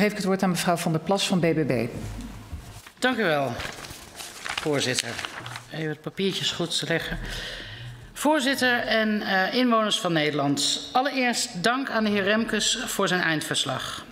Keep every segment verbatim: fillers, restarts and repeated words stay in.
geef ik het woord aan mevrouw Van der Plas van B B B. Dank u wel, voorzitter. Even het papiertjes goed te leggen. Voorzitter en uh, inwoners van Nederland. Allereerst dank aan de heer Remkes voor zijn eindverslag.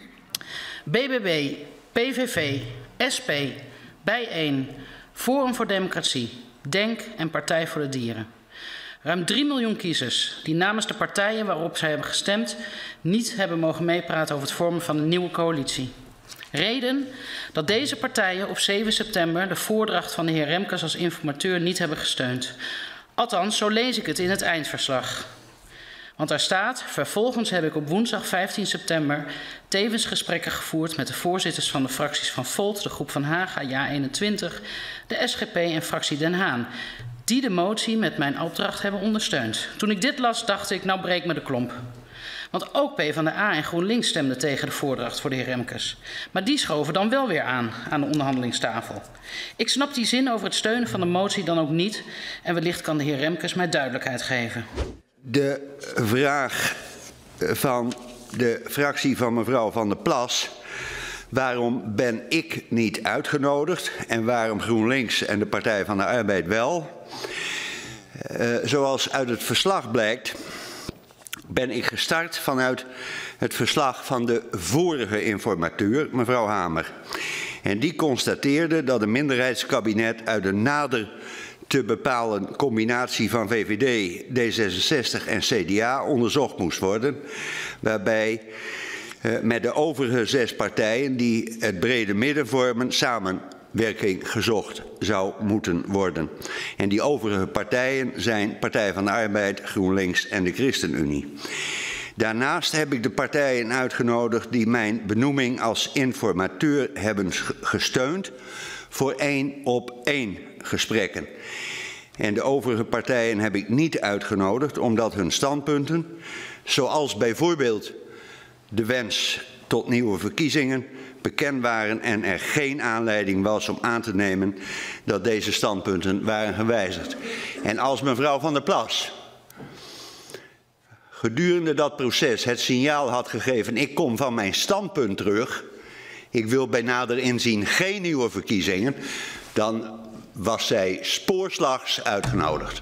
B B B, P V V, S P, Bijeen, Forum voor Democratie, DENK en Partij voor de Dieren. Ruim drie miljoen kiezers die namens de partijen waarop zij hebben gestemd niet hebben mogen meepraten over het vormen van een nieuwe coalitie. Reden dat deze partijen op zeven september de voordracht van de heer Remkes als informateur niet hebben gesteund. Althans, zo lees ik het in het eindverslag. Want daar staat, vervolgens heb ik op woensdag vijftien september tevens gesprekken gevoerd met de voorzitters van de fracties van Volt, de groep van Haga, Ja eenentwintig, de S G P en fractie Den Haan, die de motie met mijn opdracht hebben ondersteund. Toen ik dit las, dacht ik, nou breek me de klomp. Want ook PvdA en GroenLinks stemden tegen de voordracht voor de heer Remkes. Maar die schoven dan wel weer aan, aan de onderhandelingstafel. Ik snap die zin over het steunen van de motie dan ook niet. En wellicht kan de heer Remkes mij duidelijkheid geven. De vraag van de fractie van mevrouw Van der Plas. Waarom ben ik niet uitgenodigd en waarom GroenLinks en de Partij van de Arbeid wel? Uh, zoals uit het verslag blijkt, ben ik gestart vanuit het verslag van de vorige informateur, mevrouw Hamer. En die constateerde dat een minderheidskabinet uit een nader te bepalen combinatie van V V D, D zesenzestig en C D A onderzocht moest worden, waarbij uh, met de overige zes partijen die het brede midden vormen samenwerking gezocht zou moeten worden. En die overige partijen zijn Partij van de Arbeid, GroenLinks en de ChristenUnie. Daarnaast heb ik de partijen uitgenodigd die mijn benoeming als informateur hebben gesteund voor één op één gesprekken. En de overige partijen heb ik niet uitgenodigd omdat hun standpunten, zoals bijvoorbeeld de wens tot nieuwe verkiezingen, bekend waren en er geen aanleiding was om aan te nemen dat deze standpunten waren gewijzigd. En als mevrouw Van der Plas gedurende dat proces het signaal had gegeven, ik kom van mijn standpunt terug, ik wil bij nader inzien geen nieuwe verkiezingen, dan was zij spoorslags uitgenodigd.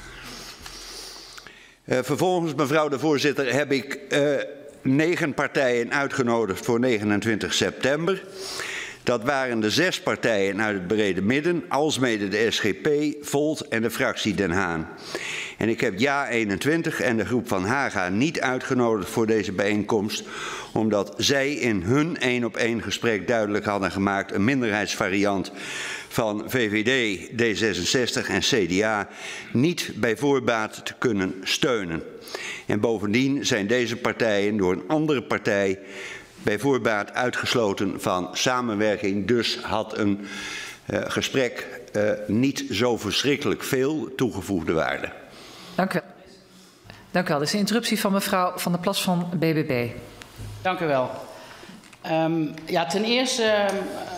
Uh, vervolgens, mevrouw de voorzitter, heb ik uh, negen partijen uitgenodigd voor negenentwintig september. Dat waren de zes partijen uit het brede midden, alsmede de S G P, Volt en de fractie Den Haan. En ik heb Ja eenentwintig en de groep van Haga niet uitgenodigd voor deze bijeenkomst, omdat zij in hun één op één gesprek duidelijk hadden gemaakt een minderheidsvariant van V V D, D zesenzestig en C D A niet bij voorbaat te kunnen steunen. En bovendien zijn deze partijen door een andere partij bij voorbaat uitgesloten van samenwerking. Dus had een uh, gesprek uh, niet zo verschrikkelijk veel toegevoegde waarde. Dank u wel. Dank u wel. Dit is een interruptie van mevrouw Van der Plas van B B B. Dank u wel. Um, ja, ten eerste uh,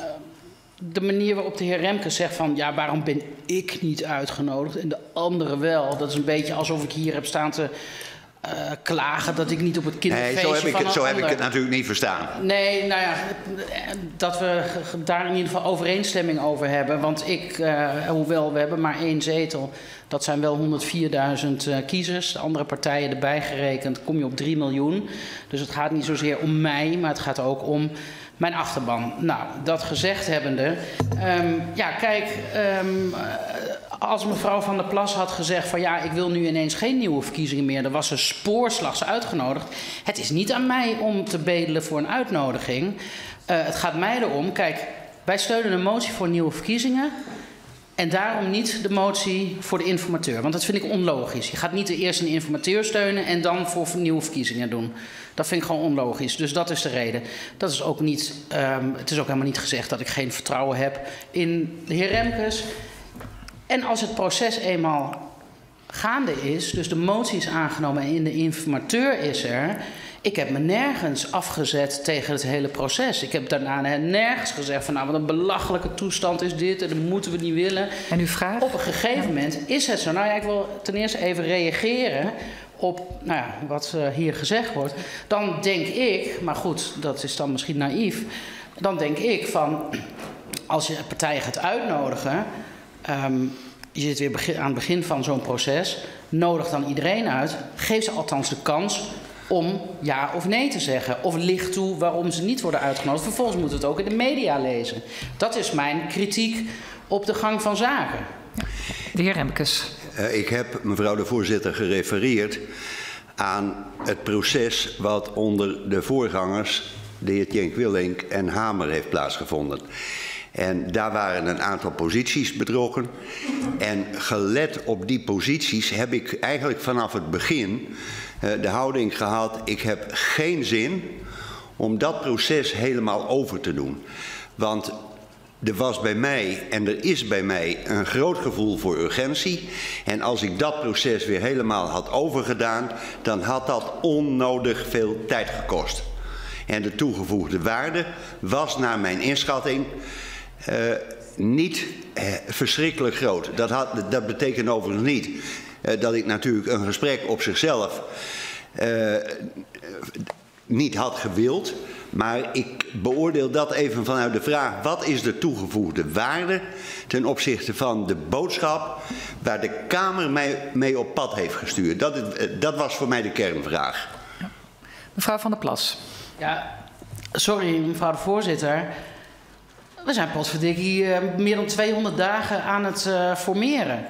de manier waarop de heer Remkes zegt van ja, waarom ben ik niet uitgenodigd en de anderen wel. Dat is een beetje alsof ik hier heb staan te uh, klagen dat ik niet op het kinderfeestje nee, zo heb ik van het, zo ander... heb ik het natuurlijk niet verstaan. Nee, nou ja, dat we daar in ieder geval overeenstemming over hebben. Want ik, uh, hoewel we hebben maar één zetel, dat zijn wel honderdvierduizend uh, kiezers. De andere partijen erbij gerekend kom je op drie miljoen. Dus het gaat niet zozeer om mij, maar het gaat ook om mijn achterban. Nou, dat gezegd hebbende, um, ja kijk, um, als mevrouw Van der Plas had gezegd van ja, ik wil nu ineens geen nieuwe verkiezingen meer, dan was ze spoorslags uitgenodigd. Het is niet aan mij om te bedelen voor een uitnodiging. Uh, het gaat mij erom, kijk, wij steunen een motie voor nieuwe verkiezingen. En daarom niet de motie voor de informateur. Want dat vind ik onlogisch. Je gaat niet eerst een informateur steunen en dan voor nieuwe verkiezingen doen. Dat vind ik gewoon onlogisch. Dus dat is de reden. Dat is ook niet, um, het is ook helemaal niet gezegd dat ik geen vertrouwen heb in de heer Remkes. En als het proces eenmaal gaande is, dus de motie is aangenomen en de informateur is er. Ik heb me nergens afgezet tegen het hele proces. Ik heb daarna nergens gezegd van nou wat een belachelijke toestand is dit en dat moeten we niet willen. En uw vraag? Op een gegeven moment is het zo. Nou ja, ik wil ten eerste even reageren op nou ja, wat uh, hier gezegd wordt, dan denk ik, maar goed, dat is dan misschien naïef, dan denk ik van, als je partijen gaat uitnodigen, um, je zit weer begin, aan het begin van zo'n proces, nodig dan iedereen uit, geef ze althans de kans om ja of nee te zeggen. Of licht toe waarom ze niet worden uitgenodigd. Vervolgens moeten we het ook in de media lezen. Dat is mijn kritiek op de gang van zaken. De heer Remkes. Uh, ik heb, mevrouw de voorzitter, gerefereerd aan het proces wat onder de voorgangers, de heer Cenk Willink en Hamer, heeft plaatsgevonden. En daar waren een aantal posities betrokken. En gelet op die posities heb ik eigenlijk vanaf het begin uh, de houding gehad, ik heb geen zin om dat proces helemaal over te doen. Want er was bij mij en er is bij mij een groot gevoel voor urgentie. En als ik dat proces weer helemaal had overgedaan, dan had dat onnodig veel tijd gekost. En de toegevoegde waarde was naar mijn inschatting uh, niet uh, verschrikkelijk groot. Dat, had, dat betekent overigens niet uh, dat ik natuurlijk een gesprek op zichzelf uh, niet had gewild. Maar ik beoordeel dat even vanuit de vraag, wat is de toegevoegde waarde ten opzichte van de boodschap waar de Kamer mij mee op pad heeft gestuurd? Dat, dat was voor mij de kernvraag. Ja. Mevrouw Van der Plas. Ja, sorry mevrouw de voorzitter. We zijn potverdikkie uh, meer dan tweehonderd dagen aan het uh, formeren.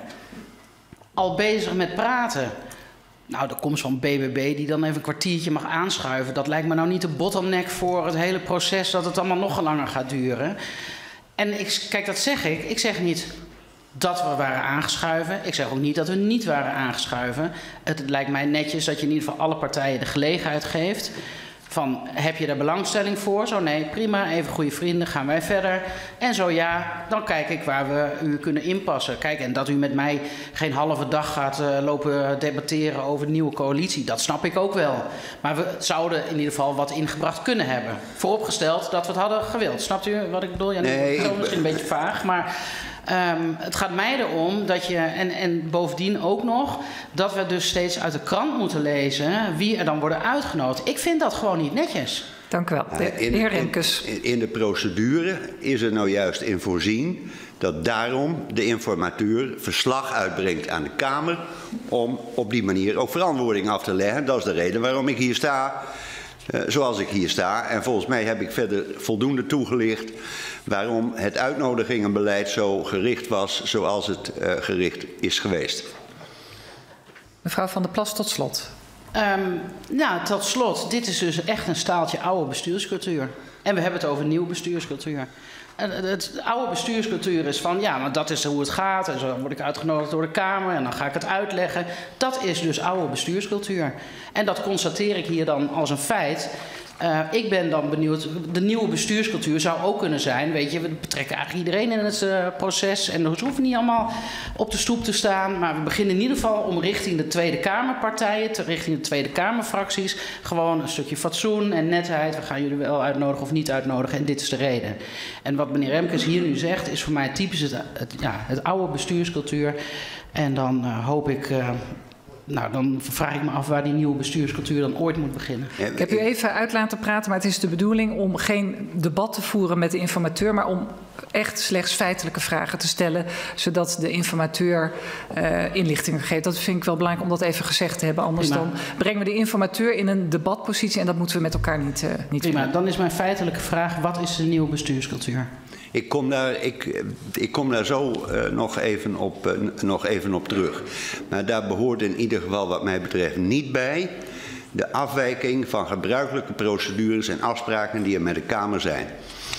Al bezig met praten. Nou, de komst van B B B die dan even een kwartiertje mag aanschuiven, dat lijkt me nou niet de bottleneck voor het hele proces, dat het allemaal nog langer gaat duren. En ik, kijk, dat zeg ik. Ik zeg niet dat we waren aangeschuiven. Ik zeg ook niet dat we niet waren aangeschuiven. Het lijkt mij netjes dat je in ieder geval alle partijen de gelegenheid geeft. Van, heb je daar belangstelling voor? Zo nee, prima, even goede vrienden, gaan wij verder. En zo ja, dan kijk ik waar we u kunnen inpassen. Kijk, en dat u met mij geen halve dag gaat uh, lopen debatteren over de nieuwe coalitie, dat snap ik ook wel. Maar we zouden in ieder geval wat ingebracht kunnen hebben. Vooropgesteld dat we het hadden gewild. Snapt u wat ik bedoel? Ja, nee, ik... misschien een beetje vaag, maar Um, het gaat mij erom dat je, en, en bovendien ook nog, dat we dus steeds uit de krant moeten lezen wie er dan worden uitgenodigd. Ik vind dat gewoon niet netjes. Dank u wel. De, in, de heer Remkes. In, in de procedure is er nou juist in voorzien dat daarom de informateur verslag uitbrengt aan de Kamer om op die manier ook verantwoording af te leggen. Dat is de reden waarom ik hier sta, uh, zoals ik hier sta. En volgens mij heb ik verder voldoende toegelicht waarom het uitnodigingenbeleid zo gericht was zoals het uh, gericht is geweest. Mevrouw Van der Plas, tot slot. Um, nou, tot slot, dit is dus echt een staaltje oude bestuurscultuur. En we hebben het over nieuwe bestuurscultuur. En het oude bestuurscultuur is van, ja, maar dat is hoe het gaat. En zo word ik uitgenodigd door de Kamer en dan ga ik het uitleggen. Dat is dus oude bestuurscultuur. En dat constateer ik hier dan als een feit. Uh, ik ben dan benieuwd, de nieuwe bestuurscultuur zou ook kunnen zijn, weet je, we betrekken eigenlijk iedereen in het uh, proces en ze hoeven niet allemaal op de stoep te staan, maar we beginnen in ieder geval om richting de Tweede Kamerpartijen, te, richting de Tweede Kamerfracties, gewoon een stukje fatsoen en netheid, we gaan jullie wel uitnodigen of niet uitnodigen en dit is de reden. En wat meneer Remkes hier nu zegt is voor mij typisch het, het, ja, het oude bestuurscultuur en dan uh, hoop ik... Uh, Nou, dan vraag ik me af waar die nieuwe bestuurscultuur dan ooit moet beginnen. Ik heb u even uit laten praten, maar het is de bedoeling om geen debat te voeren met de informateur, maar om echt slechts feitelijke vragen te stellen, zodat de informateur uh, inlichtingen geeft. Dat vind ik wel belangrijk om dat even gezegd te hebben. Anders Prima. Dan brengen we de informateur in een debatpositie en dat moeten we met elkaar niet, uh, niet Prima. doen. Dan is mijn feitelijke vraag, wat is de nieuwe bestuurscultuur? Ik kom daar, ik, ik kom daar zo uh, nog, even op, uh, nog even op terug. Maar daar behoort in ieder geval wat mij betreft niet bij de afwijking van gebruikelijke procedures en afspraken die er met de Kamer zijn.